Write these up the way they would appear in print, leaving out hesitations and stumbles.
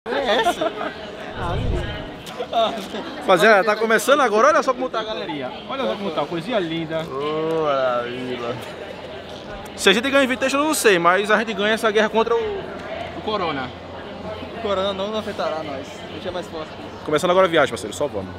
essa? Rapaziada, tá começando agora, olha só como tá a galeria. Olha só como tá, coisinha linda. Se a gente ganha Invitation, eu não sei, mas a gente ganha essa guerra contra o Corona. O Corona não afetará nós. A gente é mais forte. Começando agora a viagem, parceiro, só vamos.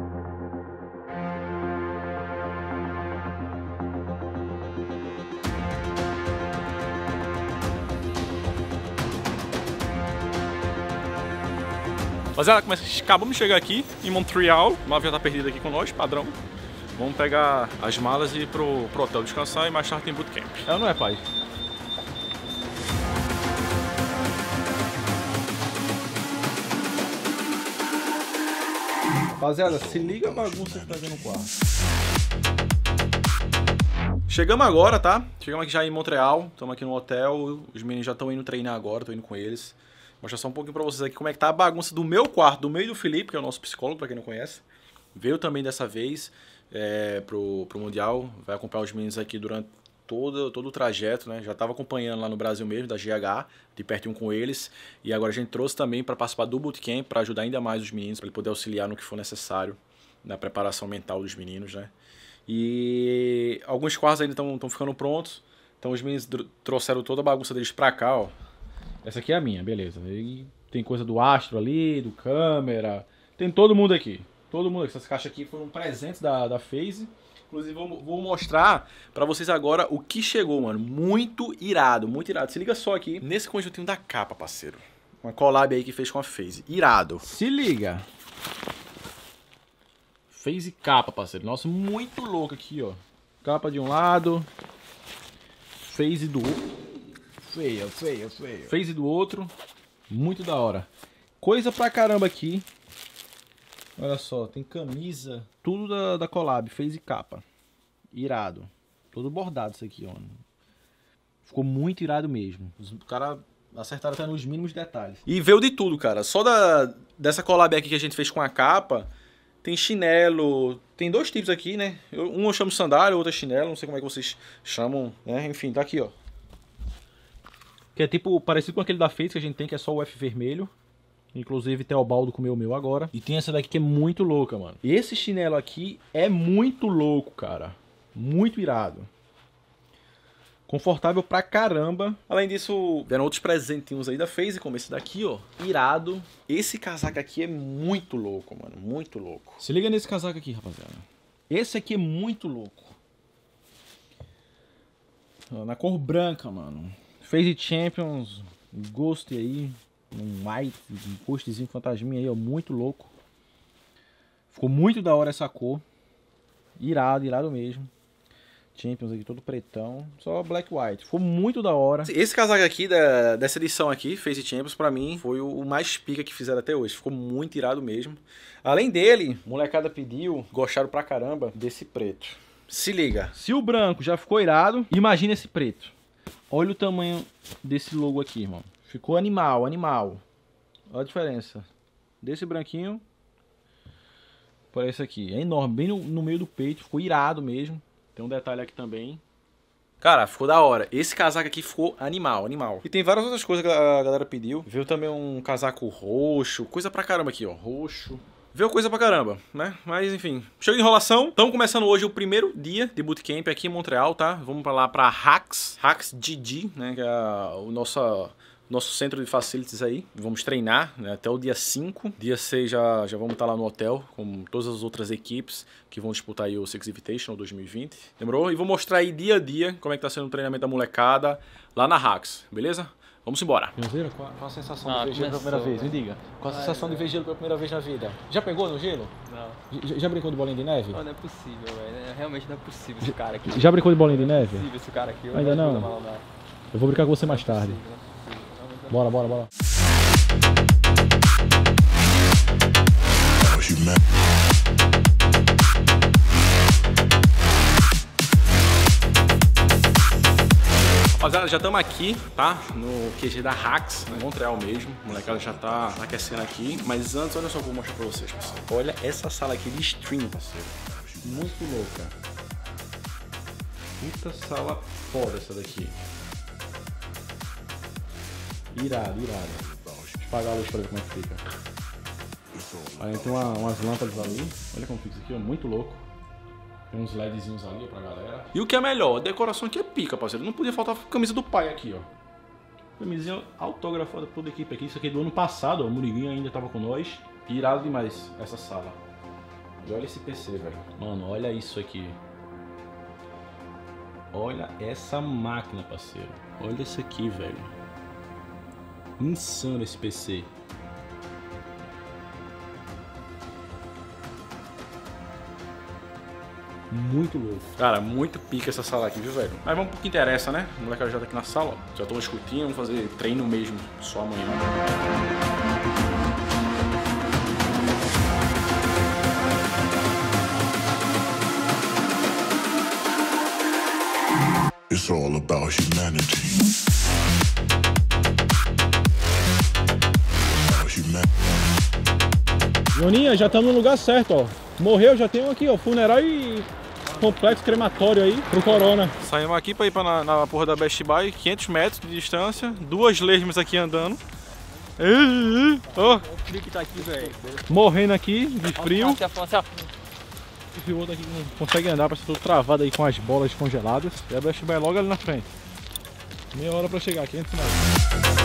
Rapaziada, acabamos de chegar aqui em Montreal. O navio já tá perdido aqui com nós, padrão. Vamos pegar as malas e ir pro hotel descansar e mais tarde tem bootcamp. É ou não é, pai? Rapaziada, se liga a bagunça que tá aqui no quarto. Chegamos agora, tá? Chegamos aqui já em Montreal. Estamos aqui no hotel. Os meninos já estão indo treinar agora, tô indo com eles. Vou mostrar só um pouquinho pra vocês aqui como é que tá a bagunça do meu quarto, do meio do Felipe, que é o nosso psicólogo, pra quem não conhece. Veio também dessa vez pro Mundial. Vai acompanhar os meninos aqui durante todo o trajeto, né? Já tava acompanhando lá no Brasil mesmo, da GH, de pertinho com eles. E agora a gente trouxe também para participar do bootcamp, para ajudar ainda mais os meninos, para ele poder auxiliar no que for necessário na preparação mental dos meninos, né? E alguns quartos ainda estão ficando prontos. Então os meninos trouxeram toda a bagunça deles pra cá, ó. Essa aqui é a minha, beleza. E tem coisa do Astro ali, do câmera. Tem todo mundo aqui. Todo mundo aqui. Essas caixas aqui foram presentes da FaZe. Inclusive vou mostrar pra vocês agora o que chegou, mano. Muito irado, muito irado. Se liga só aqui nesse conjuntinho da capa, parceiro. Uma collab aí que fez com a FaZe. Irado. Se liga. FaZe capa, parceiro. Nossa, muito louco aqui, ó. Capa de um lado. FaZe do outro. Feia. FaZe do outro. Muito da hora. Coisa pra caramba aqui. Olha só, tem camisa. Tudo da collab. FaZe capa. Irado. Todo bordado isso aqui, ó. Ficou muito irado mesmo. Os caras acertaram até nos mínimos detalhes. E veio de tudo, cara. Só dessa collab aqui que a gente fez com a capa. Tem chinelo. Tem dois tipos aqui, né? Um eu chamo sandália, o outro é chinelo. Não sei como é que vocês chamam, né? Enfim, tá aqui, ó. Que é tipo parecido com aquele da FaZe que a gente tem, que é só o F vermelho. Inclusive Teobaldo comeu o meu agora. E tem essa daqui que é muito louca, mano. Esse chinelo aqui é muito louco, cara. Muito irado. Confortável pra caramba. Além disso, vieram outros presentinhos aí da FaZe, como esse daqui, ó. Irado. Esse casaco aqui é muito louco, mano. Muito louco. Se liga nesse casaco aqui, rapaziada. Esse aqui é muito louco. Na cor branca, mano. FaZe Champions, Ghost aí, um white, um postzinho fantasminha aí, ó, muito louco. Ficou muito da hora essa cor. Irado mesmo. Champions aqui todo pretão, só black white. Ficou muito da hora. Esse casaco aqui, dessa edição aqui, FaZe Champions, pra mim, foi o mais pica que fizeram até hoje. Ficou muito irado mesmo. Além dele, molecada pediu, gostaram pra caramba desse preto. Se liga. Se o branco já ficou irado, imagina esse preto. Olha o tamanho desse logo aqui, irmão. Ficou animal. Olha a diferença. Desse branquinho para esse aqui. É enorme, bem no meio do peito. Ficou irado mesmo. Tem um detalhe aqui também. Cara, ficou da hora. Esse casaco aqui ficou animal. E tem várias outras coisas que a galera pediu. Veio também um casaco roxo. Coisa pra caramba aqui, ó. Roxo. Veio coisa pra caramba, né? Mas enfim, chega de enrolação. Estamos começando hoje o primeiro dia de bootcamp aqui em Montreal, tá? Vamos pra lá pra Hacks GG, né? Que é o nosso centro de facilities aí. Vamos treinar, né? Até o dia 5. Dia 6 já vamos estar lá no hotel, com todas as outras equipes que vão disputar aí o Six Invitational 2020. Demorou? E vou mostrar aí dia a dia como é que tá sendo o treinamento da molecada lá na Hacks, beleza? Vamos embora. Pionzeiro, qual a sensação de ver gelo pela primeira vez? Me diga. Qual a sensação de ver gelo pela primeira vez na vida? Já pegou no gelo? Não. Já brincou de bolinha de neve? Não é possível, velho. Realmente não é possível esse cara aqui. Já brincou de bolinha de neve? Não é possível esse cara aqui. Ainda não? Eu vou brincar com você mais tarde. Bora. Rapaziada, já estamos aqui, tá? No QG da Hacks, em Montreal mesmo. O molecada já tá aquecendo aqui. Mas antes, olha só o que eu vou mostrar pra vocês, pessoal. Olha essa sala aqui de stream, parceiro. Muito louca. Puta sala foda essa daqui. Irado. apagar a luz pra ver como é que fica. Aí tem umas lâmpadas ali. Olha como fica isso aqui, ó. Muito louco. Tem uns LEDzinhos ali pra galera. E o que é melhor, a decoração aqui é pica, parceiro. Não podia faltar a camisa do pai aqui, ó. Camisinha autografada por toda a equipe aqui. Isso aqui é do ano passado, ó. O Muriguinho ainda tava com nós. Irado demais essa sala. E olha esse PC, velho. Mano, olha isso aqui. Olha essa máquina, parceiro. Olha isso aqui, velho. Insano esse PC. Muito louco. Cara, muito pica essa sala aqui, viu, velho? Mas vamos pro que interessa, né? O moleque já tá aqui na sala, ó. Já tô escutinho, vamos fazer treino mesmo, só amanhã. It's all about humanity. Joninha, já estamos no lugar certo, ó. Morreu, já tem um aqui, ó. Funeral e complexo crematório aí pro Corona. Saímos aqui pra ir na porra da Best Buy, 500 metros de distância. 2 lesmas aqui andando. Ó. O frio que tá aqui, velho. Morrendo aqui de frio. Afonso. E o outro aqui não consegue andar, parece todo travado aí com as bolas congeladas. E a Best Buy logo ali na frente. Meia hora pra chegar, 500 metros.